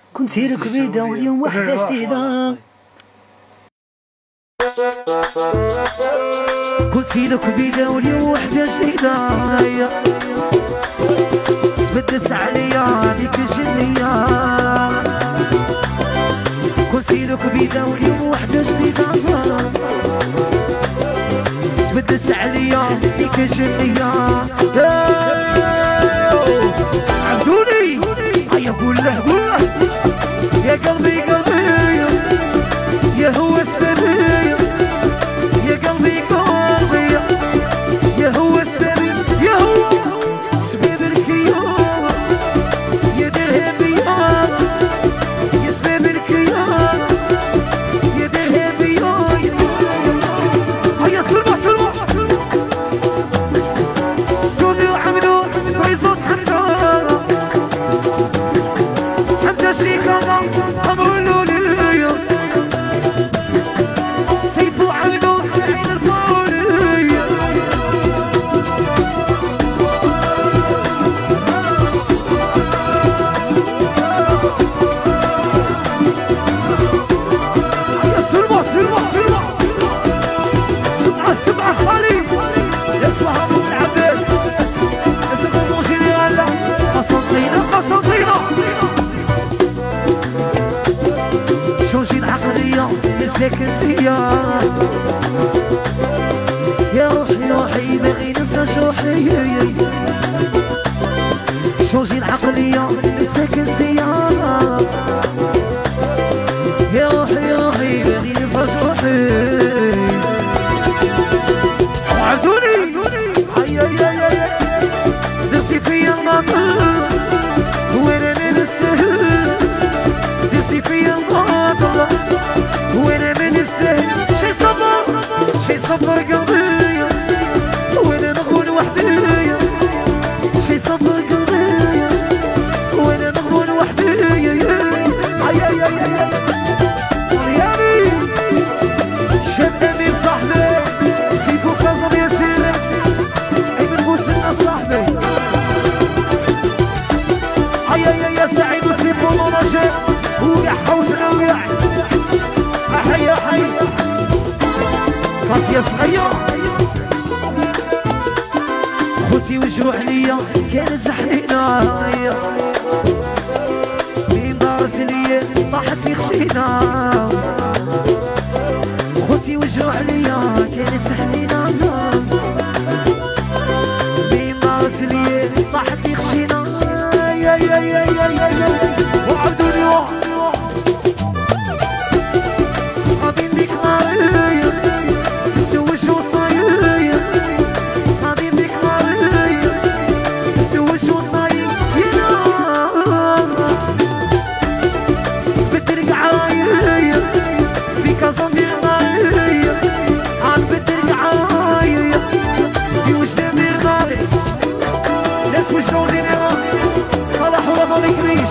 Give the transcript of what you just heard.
كنت ركبيدة واليوم وحدة جديدة. كنت ركبيدة واليوم وحدة جديدة. تبدلت عليا ديك الجنية. كنت ركبيدة واليوم وحدة جديدة. تبدلت عليا ديك الجنية. عبدوني هيا قول له قول له يا قلبي قلبي يا هو السبيل يا قلبي قلبي يا هو السبيل يا هو سبيب الكيان يا درهبيان يا سبيب الكيان يا درهبيان. هيا سلمى سلمى سودي وحمدو ويزود حمزة حمزة شيكاغا أمولو لليا سيف وحمدو سعيد الفورية. يا سلمى سلمى سلمى سبعة سبعة خالي يسمع أبو العباس يسمع أبو جنرال قسنطينة قسنطينة. شوجي العقلية مساكن سيا يا روحي روحي باغي ننسى جروحي. شوجي العقلية مساكن سيا يا روحي روحي باغي ننسى جروحي. عبدوني هيا يا يا درسي فيا الناطر وين انا نسهل. درسي فيا الناطر وين انا نسهل. شي صبر شي صبر قلبي وين انا نغول وحدي. شي صبر قلبي وين انا نغول وحدي. هيا يا يا رياني شاب امير صاحبي سيفو كاظم يا سيدي ايمن بوسنا صاحبي. هيا يا سعيد وسيفو مراجع وقع حوسنا وقع. حيا حيا فاس يا صغير خوتي وجروح ليا كان زحلينا. بين دارت ليا طاحت لي خشينا. خوتي وجروح ليا كانت زحلينا. بين دارت ليا طاحت لي خشينا. يا وعبدوني غادي نديك ناريا نسوي شو صاير. غادي نديك ناريا نسوي شو صاير. يا بدرك عاير في كازا ندير ناريا عاد بدرك عاير في وجدان ندير ناري. ناس وشو جينيرال صلاح وطني كبير